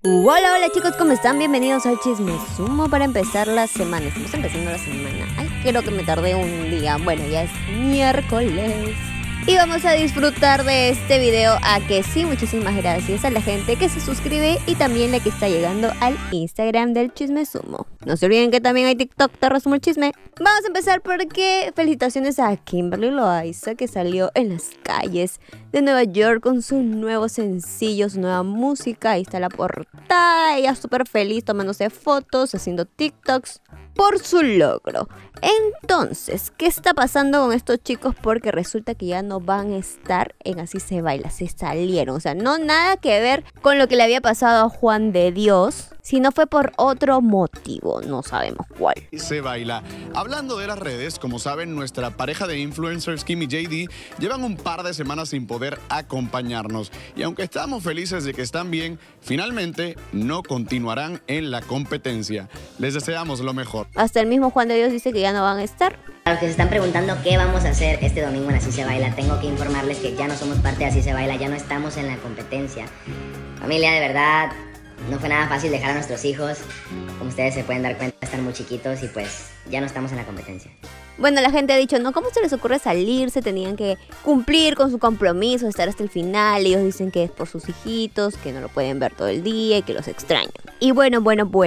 Hola chicos, ¿cómo están? Bienvenidos al Chisme Sumo para empezar la semana. Estamos empezando la semana. Ay, creo que me tardé un día. Bueno, ya es miércoles. Y vamos a disfrutar de este video. A que sí, muchísimas gracias a la gente que se suscribe y también la que está llegando al Instagram del Chisme Sumo. No se olviden que también hay TikTok, te resumo el chisme. Vamos a empezar porque felicitaciones a Kimberly Loaiza, que salió en las calles de Nueva York con su nuevo sencillo, su nueva música. Ahí está la portada, ella súper feliz tomándose fotos, haciendo TikToks por su logro. Entonces, ¿qué está pasando con estos chicos? Porque resulta que ya no van a estar en Así se baila, se salieron. O sea, no nada que ver con lo que le había pasado a Juan de Dios, sino fue por otro motivo, no sabemos cuál. Se baila. Hablando de las redes, como saben, nuestra pareja de influencers, Kim y JD, llevan un par de semanas sin poder acompañarnos. Y aunque estamos felices de que están bien, finalmente no continuarán en la competencia. Les deseamos lo mejor. Hasta el mismo Juan de Dios dice que ya no van a estar. A los que se están preguntando qué vamos a hacer este domingo en Así se baila, tengo que informarles que ya no somos parte de Así se baila, ya no estamos en la competencia. Familia, de verdad, no fue nada fácil dejar a nuestros hijos. Como ustedes se pueden dar cuenta, están muy chiquitos y pues ya no estamos en la competencia. Bueno, la gente ha dicho, no, ¿cómo se les ocurre salirse? Tenían que cumplir con su compromiso, estar hasta el final. Ellos dicen que es por sus hijitos, que no lo pueden ver todo el día y que los extrañan. Y bueno.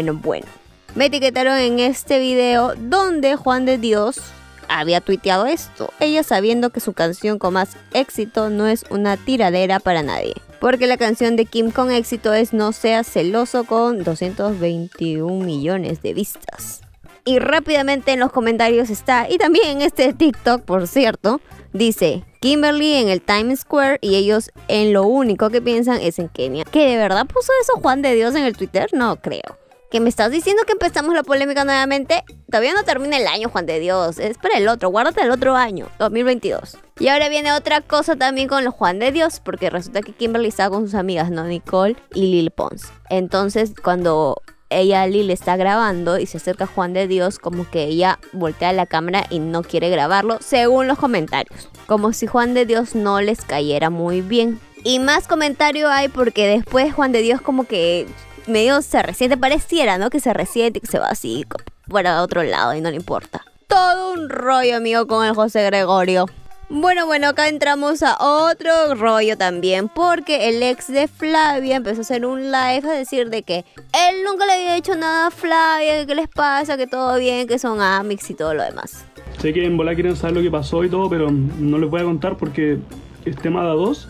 Me etiquetaron en este video donde Juan de Dios había tuiteado esto. Ella sabiendo que su canción con más éxito no es una tiradera para nadie. Porque la canción de Kim con éxito es No seas celoso, con 221 millones de vistas. Y rápidamente en los comentarios está, y también en este TikTok, por cierto, dice Kimberly en el Times Square y ellos en lo único que piensan es en Kenia. ¿Que de verdad puso eso Juan de Dios en el Twitter? No creo. ¿Que me estás diciendo que empezamos la polémica nuevamente? Todavía no termina el año, Juan de Dios. Es para el otro, guárdate el otro año, 2022. Y ahora viene otra cosa también con los Juan de Dios, porque resulta que Kimberly estaba con sus amigas, ¿no? Nicole y Lil Pons. Entonces, cuando Lil está grabando y se acerca a Juan de Dios, como que ella voltea la cámara y no quiere grabarlo, según los comentarios. Como si Juan de Dios no les cayera muy bien. Y más comentario hay porque después Juan de Dios como que medio se resiente, pareciera, ¿no? Que se resiente y que se va así fuera a otro lado y no le importa. Todo un rollo, amigo, con el José Gregorio. Bueno, acá entramos a otro rollo también, porque el ex de Flavia empezó a hacer un live a decir de que él nunca le había hecho nada a Flavia, que qué les pasa, que todo bien, que son amics y todo lo demás. Sé que en bola quieren saber lo que pasó y todo, pero no les voy a contar porque es tema de a dos.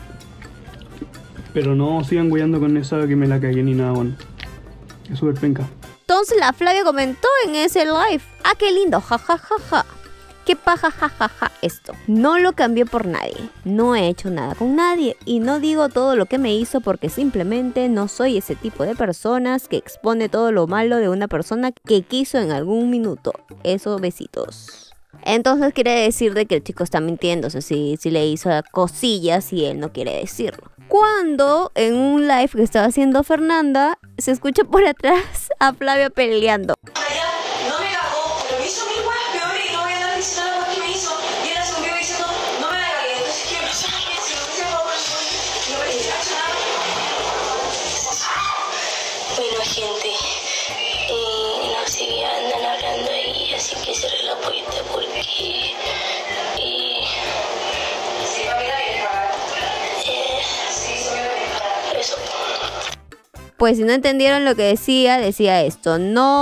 Pero no sigan guiando con esa que me la cagué ni nada, bueno. Es súper penca. Entonces la Flavia comentó en ese live, ¡ah, qué lindo! Ja. Qué paja, ja. Esto. No lo cambié por nadie. No he hecho nada con nadie. Y no digo todo lo que me hizo porque simplemente no soy ese tipo de personas que expone todo lo malo de una persona que quiso en algún minuto. Eso, besitos. Entonces quiere decir de que el chico está mintiendo. O sea, si le hizo cosillas y él no quiere decirlo. Cuando en un live que estaba haciendo Fernanda, se escucha por atrás a Flavia peleando. No me cagó, pero me hizo mil huevas peores y no voy a andar diciendo lo que me hizo. Y él hace un video diciendo, no me la cagué. Entonces, ¿qué pasa? Si lo hubiese jugado por el sol, no me hubiese hecho nada. Bueno, gente, no sé qué andan hablando ahí, así que cerré la puerta porque... Pues si no entendieron lo que decía esto.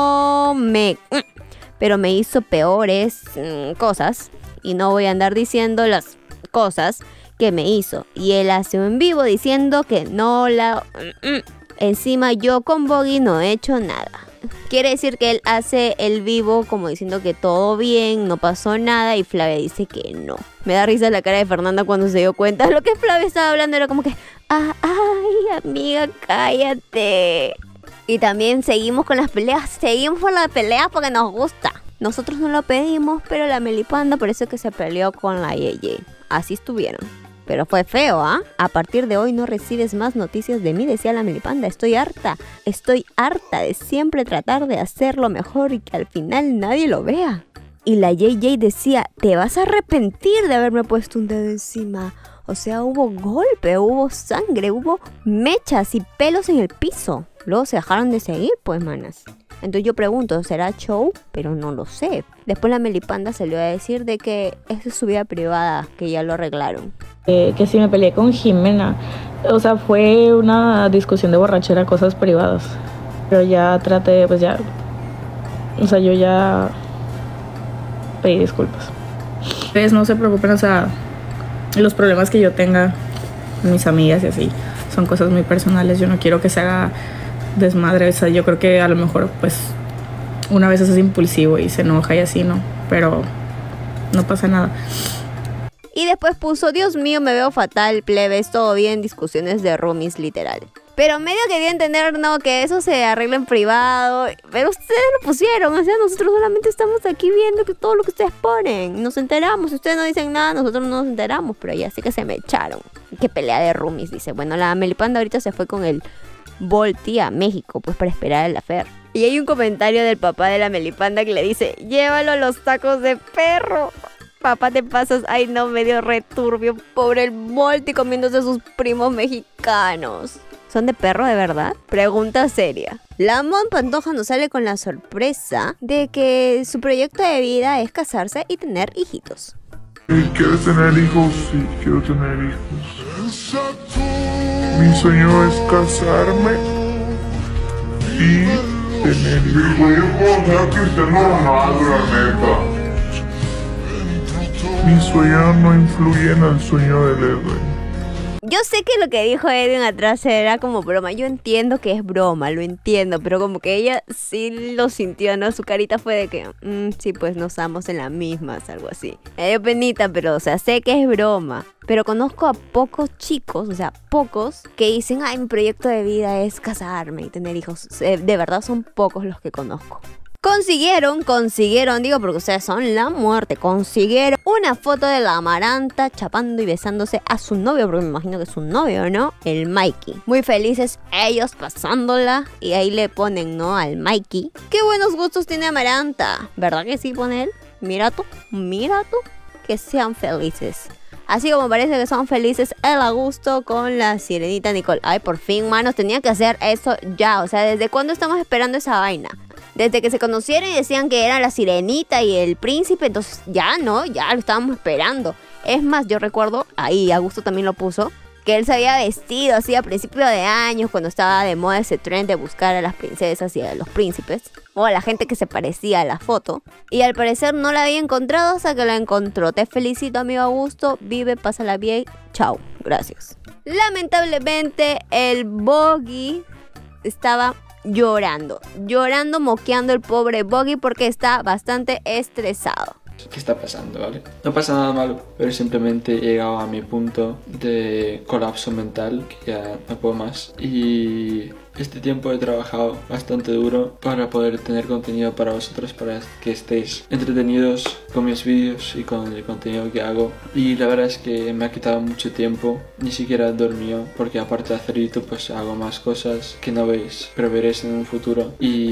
Pero me hizo peores cosas. Y no voy a andar diciendo las cosas que me hizo. Y él hace un vivo diciendo que no la... Encima yo con Boggy no he hecho nada. Quiere decir que él hace el vivo como diciendo que todo bien, no pasó nada, y Flavia dice que no. Me da risa la cara de Fernanda cuando se dio cuenta. Lo que Flavia estaba hablando era como que, ay, amiga, cállate. Y también seguimos con las peleas, porque nos gusta. Nosotros no lo pedimos, pero la Melipanda parece que se peleó con la Yeye. Así estuvieron. Pero fue feo, ¿ah? A partir de hoy no recibes más noticias de mí, decía la Melipanda. Estoy harta de siempre tratar de hacerlo mejor y que al final nadie lo vea. Y la JJ decía, te vas a arrepentir de haberme puesto un dedo encima. O sea, hubo golpe, hubo sangre, hubo mechas y pelos en el piso. Luego se dejaron de seguir, pues, manas. Entonces yo pregunto, ¿será show? Pero no lo sé. Después la Melipanda salió a decir de que esa es su vida privada, que ya lo arreglaron. Que si me peleé con Jimena, o sea, fue una discusión de borrachera, cosas privadas. Pero ya traté, pues ya, o sea, yo ya pedí disculpas. Ustedes no se preocupen, o sea, los problemas que yo tenga con mis amigas y así, son cosas muy personales. Yo no quiero que se haga desmadre, o sea, yo creo que a lo mejor, pues, una vez es impulsivo y se enoja y así, ¿no? Pero no pasa nada. Y después puso, Dios mío, me veo fatal, plebes, todo bien, discusiones de roomies, literal. Pero medio quería entender, ¿no? Que eso se arregla en privado. Pero ustedes lo pusieron, o sea, nosotros solamente estamos aquí viendo que todo lo que ustedes ponen. Nos enteramos, si ustedes no dicen nada, nosotros no nos enteramos. Pero ya sí que se me echaron. Qué pelea de roomies, dice. Bueno, la Melipanda ahorita se fue con el Volti a México, pues para esperar el affair. Y hay un comentario del papá de la Melipanda que le dice, llévalo a los tacos de perro. Papá, te pasas, ay no, medio returbio. Pobre el Volti comiéndose a sus primos mexicanos. ¿Son de perro de verdad? Pregunta seria. La Mon Pantoja nos sale con la sorpresa de que su proyecto de vida es casarse y tener hijitos. ¿Quieres tener hijos? Sí, quiero tener hijos. Mi sueño es casarme y tener hijos. Yo puedo ser Cristiano Ronaldo, la neta. Mi sueño no influye en el sueño de Edwin. Yo sé que lo que dijo Edwin atrás era como broma. Yo entiendo que es broma, lo entiendo. Pero como que ella sí lo sintió, ¿no? Su carita fue de que, sí, pues nos estamos en las mismas, algo así. Me dio penita, pero, o sea, sé que es broma. Pero conozco a pocos chicos, o sea, pocos, que dicen, ay, mi proyecto de vida es casarme y tener hijos. De verdad son pocos los que conozco. Consiguieron, digo porque ustedes son la muerte, consiguieron una foto de la Amaranta chapando y besándose a su novio, porque me imagino que es su novio, ¿no? El Mikey. Muy felices ellos pasándola y ahí le ponen, ¿no? Al Mikey. Qué buenos gustos tiene Amaranta, ¿verdad que sí, pone él? Mira tú, que sean felices. Así como parece que son felices él a gusto con la sirenita Nicole. Ay, por fin, manos, tenía que hacer eso ya. O sea, ¿desde cuándo estamos esperando esa vaina? Desde que se conocieron y decían que era la sirenita y el príncipe, entonces ya, ¿no? Ya lo estábamos esperando. Es más, yo recuerdo, ahí Augusto también lo puso, que él se había vestido así a principios de años, cuando estaba de moda ese trend de buscar a las princesas y a los príncipes, o a la gente que se parecía a la foto. Y al parecer no la había encontrado hasta que la encontró. Te felicito, amigo Augusto, vive, pásala bien, chao, gracias. Lamentablemente, el Boggy estaba llorando, moqueando el pobre Boggy porque está bastante estresado. ¿Qué está pasando, vale? No pasa nada malo, pero simplemente he llegado a mi punto de colapso mental, que ya no puedo más. Y este tiempo he trabajado bastante duro para poder tener contenido para vosotros, para que estéis entretenidos con mis vídeos y con el contenido que hago. Y la verdad es que me ha quitado mucho tiempo, ni siquiera he dormido, porque aparte de hacer YouTube pues hago más cosas que no veis, pero veréis en un futuro.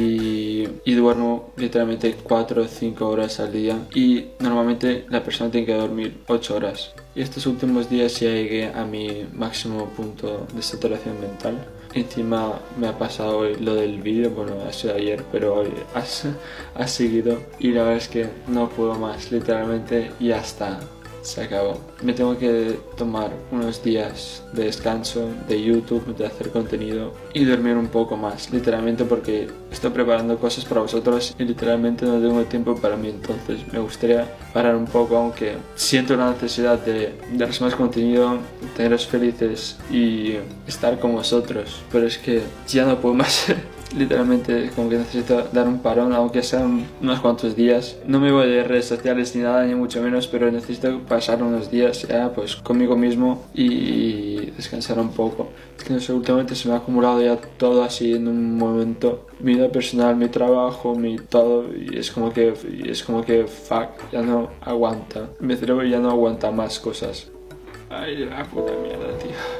Y duermo literalmente 4 o 5 horas al día, y normalmente la persona tiene que dormir 8 horas. Y estos últimos días ya llegué a mi máximo punto de saturación mental. Encima me ha pasado hoy lo del vídeo, bueno, ha sido ayer, pero hoy ha seguido. Y la verdad es que no puedo más, literalmente ya está, se acabó. Me tengo que tomar unos días de descanso de YouTube, de hacer contenido y dormir un poco más, literalmente porque estoy preparando cosas para vosotros y literalmente no tengo tiempo para mí. Entonces me gustaría parar un poco, aunque siento la necesidad de daros más contenido, teneros felices y estar con vosotros, pero es que ya no puedo más. Literalmente como que necesito dar un parón, aunque sean unos cuantos días. No me voy de redes sociales ni nada, ni mucho menos, pero necesito pasar unos días ya pues conmigo mismo y descansar un poco. Es que no sé, últimamente se me ha acumulado ya todo así en un momento. Mi vida personal, mi trabajo, mi todo, y es como que fuck, ya no aguanta. Mi cerebro ya no aguanta más cosas. Ay, la puta mierda, tío.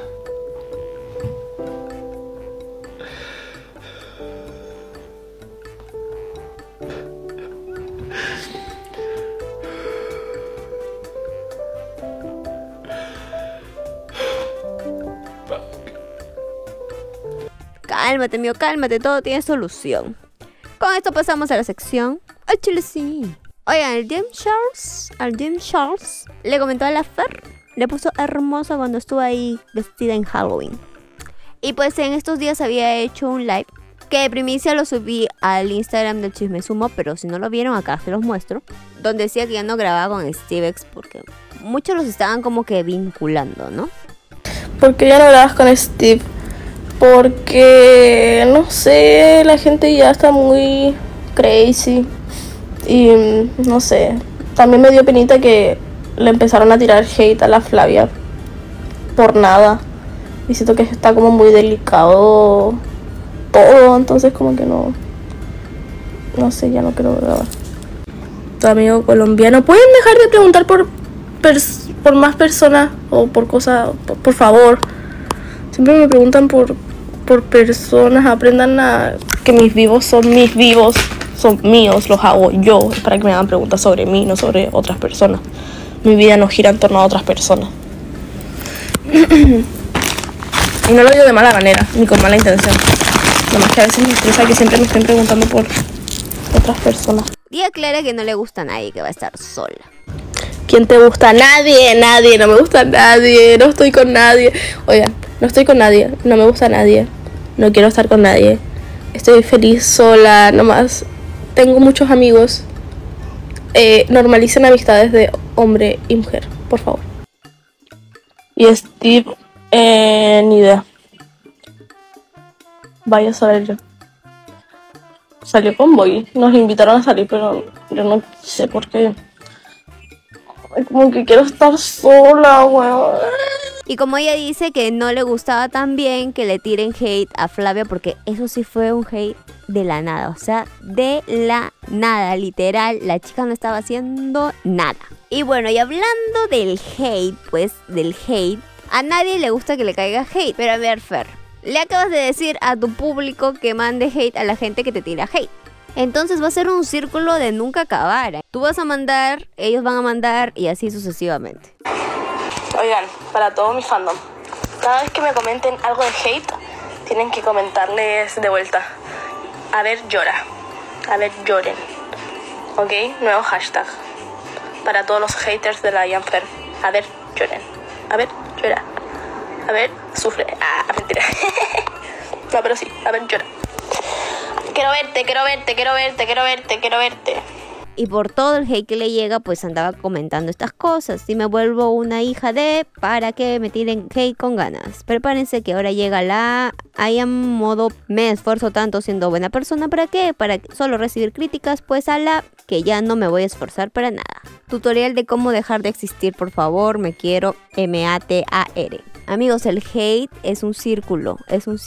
cálmate, amigo, cálmate, todo tiene solución. Con esto pasamos a la sección al chile sí. Oigan, el Jim Charles le comentó a la Fer, le puso hermosa cuando estuvo ahí vestida en Halloween. Y pues en estos días había hecho un live que de primicia lo subí al Instagram del Chisme Sumo, pero si no lo vieron acá se los muestro, donde decía que ya no grababa con Stevex porque muchos los estaban como que vinculando, ¿no? ¿Por qué ya no grabas con Steve? Porque, no sé, la gente ya está muy crazy. Y, no sé, también me dio penita que le empezaron a tirar hate a la Flavia por nada. Y siento que está como muy delicado todo, entonces como que no sé, ya no quiero grabar. Tu amigo colombiano, ¿pueden dejar de preguntar por más personas o por cosas, por favor? Siempre me preguntan por personas. Aprendan a que mis vivos son míos, los hago yo. Es para que me hagan preguntas sobre mí, no sobre otras personas. Mi vida no gira en torno a otras personas. Y no lo digo de mala manera, ni con mala intención. Nomás que a veces me estresa que siempre me estén preguntando por otras personas. Y aclara que no le gusta a nadie, que va a estar sola. ¿Quién te gusta? Nadie, no me gusta nadie, no estoy con nadie. Oiga, no estoy con nadie, no me gusta nadie, no quiero estar con nadie. Estoy feliz sola, nomás. Tengo muchos amigos. Normalicen amistades de hombre y mujer, por favor. Y Steve, ni idea. Vaya a saber yo. Salió con Boy, nos invitaron a salir, pero yo no sé por qué. Como que quiero estar sola, weón. Y como ella dice que no le gustaba tan bien que le tiren hate a Flavia, porque eso sí fue un hate de la nada, o sea, de la nada, literal, la chica no estaba haciendo nada. Y bueno, y hablando del hate, pues, del hate, a nadie le gusta que le caiga hate, pero a ver, Fer, le acabas de decir a tu público que mande hate a la gente que te tira hate. Entonces va a ser un círculo de nunca acabar. Tú vas a mandar, ellos van a mandar y así sucesivamente. Oigan, para todo mi fandom, cada vez que me comenten algo de hate, tienen que comentarles de vuelta. A ver, llora. A ver, lloren. ¿Ok? Nuevo hashtag. Para todos los haters de la Yanfer. A ver, lloren. A ver, llora. A ver, sufre. Ah, mentira. No, pero sí. A ver, llora. Quiero verte, quiero verte, quiero verte, quiero verte, quiero verte. Y por todo el hate que le llega, pues andaba comentando estas cosas. Si me vuelvo una hija de, para que me tiren hate con ganas. Prepárense que ahora llega la I am modo me esfuerzo tanto siendo buena persona. ¿Para qué? Para solo recibir críticas, pues a la que ya no me voy a esforzar para nada. Tutorial de cómo dejar de existir, por favor, me quiero MATAR. Amigos, el hate es un círculo,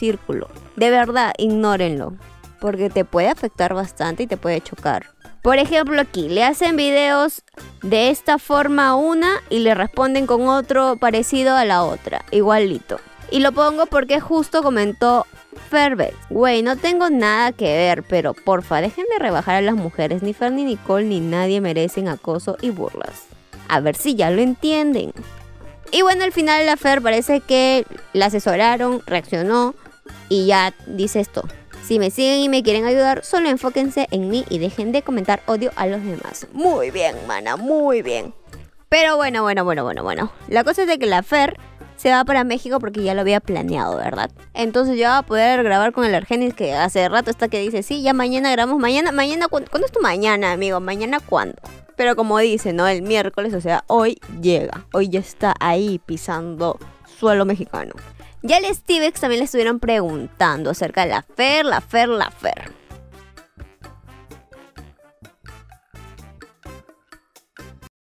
De verdad, ignórenlo, porque te puede afectar bastante y te puede chocar. Por ejemplo, aquí le hacen videos de esta forma a una y le responden con otro parecido a la otra, igualito. Y lo pongo porque justo comentó Ferbex. Güey, no tengo nada que ver, pero porfa, dejen de rebajar a las mujeres. Ni Fer, ni Nicole, ni nadie merecen acoso y burlas. A ver si ya lo entienden. Y bueno, al final la Fer parece que la asesoraron, reaccionó y ya dice esto. Si me siguen y me quieren ayudar, solo enfóquense en mí y dejen de comentar odio a los demás. Muy bien, mana, muy bien. Pero bueno. La cosa es de que la Fer se va para México porque ya lo había planeado, ¿verdad? Entonces ya va a poder grabar con el Argenis, que hace rato está que dice, sí, ya mañana grabamos. Mañana, ¿cuándo es tu mañana, amigo? ¿Mañana cuándo? Pero como dice, ¿no? El miércoles, o sea, hoy llega. Hoy ya está ahí pisando suelo mexicano. Ya al Stevex también le estuvieron preguntando acerca de la Fer.